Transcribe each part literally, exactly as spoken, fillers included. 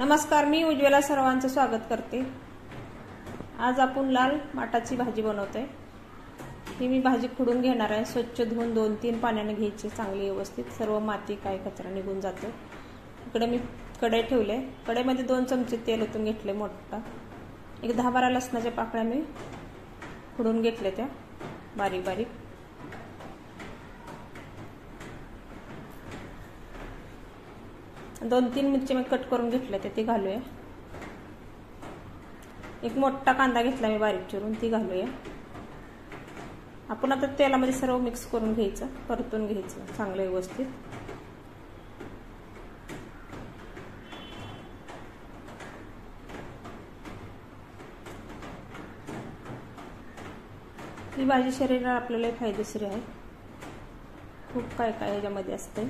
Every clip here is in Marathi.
नमस्कार, मी उज्ज्वला सर्वांचं स्वागत करते। आज आपण लाल माटाची भाजी बनवतोय। ही मी भाजी खुडून घेणार आहे। स्वच्छ धुवून दोन तीन पाण्याने घ्यायची, चांगली व्यवस्थित सर्व माती काय कचरा निघून जातो। इकडे मी कढई ठेवले, कढईमध्ये दोन चमचे तेल ओतून घेतले मोठा। एक दहा बारा लसणाच्या पाकळ्या मी खुडून घेतले, त्या बारीक बारीक। दोन तीन मिरची मी कट करून घेतल्या, ते घालूया। एक मोठा कांदा घेतला मी बारीक चिरून, ती घालूया। आपण आता तेलामध्ये सर्व मिक्स करून घ्यायचं, परतून घ्यायचं चांगलं व्यवस्थित। ही भाजी शरीराला आपल्याला फायदेशीर आहे, खूप काय काय याच्यामध्ये असते।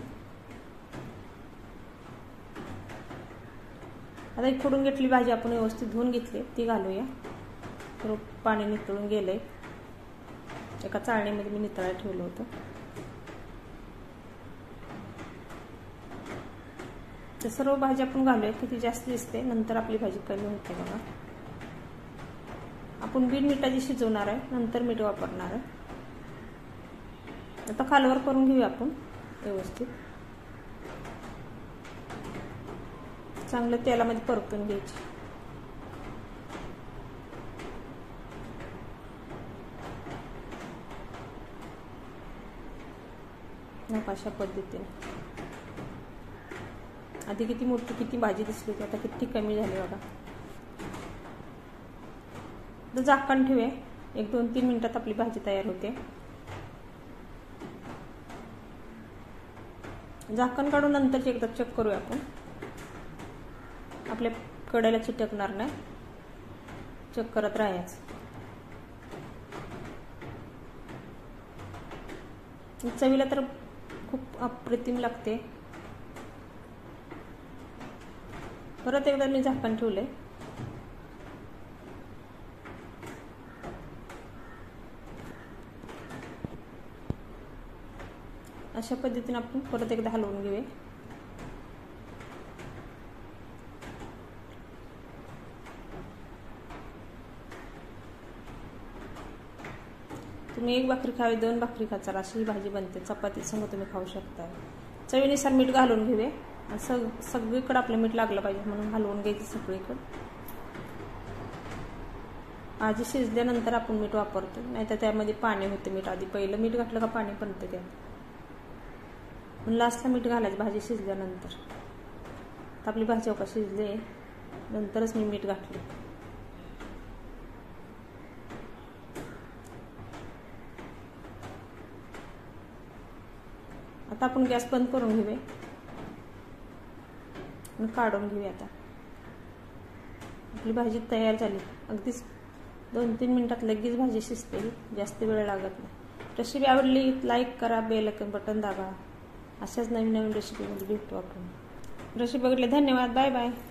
आता एक खुडून घेतली भाजी आपण व्यवस्थित धुवून घेतली, ती घालूया। तर पाणी नितळून गेलंय, एका चाळणीमध्ये मी नितळायला ठेवलं होतं। तर सर्व भाजी आपण घालूया, किती जास्त दिसते, नंतर आपली भाजी कमी होते बघा। आपण बिन मिठाची शिजवणार आहे, नंतर मीठ वापरणार आहे। आता खालवर करून घेऊया आपण व्यवस्थित, चांगलं तेलामध्ये परतून घ्यायची। अशा पद्धतीने आधी किती मोठी किती भाजी दिसली होती, आता किती कमी झाली बघा। तर झाकण ठेवूया, एक दोन तीन मिनिटात आपली भाजी तयार होते। झाकण काढून नंतर एकदा चेक करूया आपण, आपल्या कढईला चिटकणार नाही, चेक करत राहायचं। चवीला तर खूप अप्रतिम लागते। परत एकदा मी झाकण ठेवले, अशा पद्धतीने आपण परत एकदा हलवून घेऊया। तुम्ही एक भाकरी खावी, दोन भाकरी खाचाल अशी भाजी बनते। चपाती संग तुम्ही खाऊ शकता। चवीनुसार मीठ घालून घेऊया, सग सगळीकडे आपलं मीठ लागलं पाहिजे म्हणून हलवून घ्यायचं सगळीकडे। भाजी शिजल्यानंतर आपण मीठ वापरतो, नाहीतर त्यामध्ये पाणी होते। मीठ आधी पहिलं मीठ घातलं का पाणी बनतं त्यात, म्हणून लास्टला मीठ घालायचं भाजी शिजल्यानंतर। आपली भाजी अवका शिजले, नंतरच मी मीठ घातले। आता आपण गॅस बंद करून घेऊया आणि काढून घेऊया। आता आपली भाजी तयार झाली, अगदीच दोन तीन मिनिटात लगेच भाजी शिजते, जास्त वेळ लागत नाही। रेसिपी आवडली लाईक करा, बेल आयकॉन बटन दाबा। अशाच नवीन नवीन रेसिपीमध्ये भेटू आपण। रेसिपी बघितली, धन्यवाद, बाय बाय।